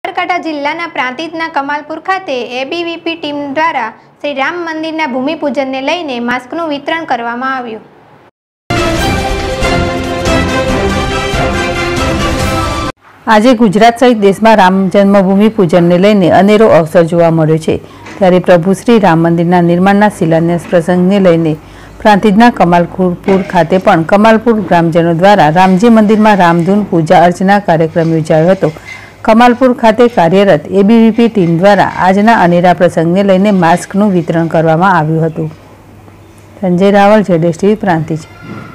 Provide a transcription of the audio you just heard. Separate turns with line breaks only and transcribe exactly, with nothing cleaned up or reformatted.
સાબરકાંઠા જિલ્લાના પ્રાંતિજના કમાલપુર ખાતે ABVP team દ્વારા શ્રી રામ મંદિરના ભૂમિપૂજનને લઈને માસ્કનું વિતરણ કરવામાં આવ્યું।
આજે ગુજરાત સહિત દેશમાં રામ જન્મભૂમિ પૂજનને લઈને અનેરો અવસર જોવા મળ્યો છે, ત્યારે પ્રભુ શ્રી રામ મંદિરના નિર્માણના શિલાન્યાસ પ્રસંગને લઈને પ્રાંતિજના કમાલપુર ખાતે પણ કમાલપુર ગ્રામજનો દ્વારા રામજી મંદિરમાં રામધૂન પૂજા અર્ચના કાર્યક્રમ યોજાયો હતો। કમાલપુર ખાતે કાર્યરત એબીવીપી ટીમ દ્વારા આજના અનેરા પ્રસંગને લઈને માસ્કનું વિતરણ કરવામાં આવ્યું હતું। સંજય રાવલ, ઝેડએસટીવી પ્રાંતિજ।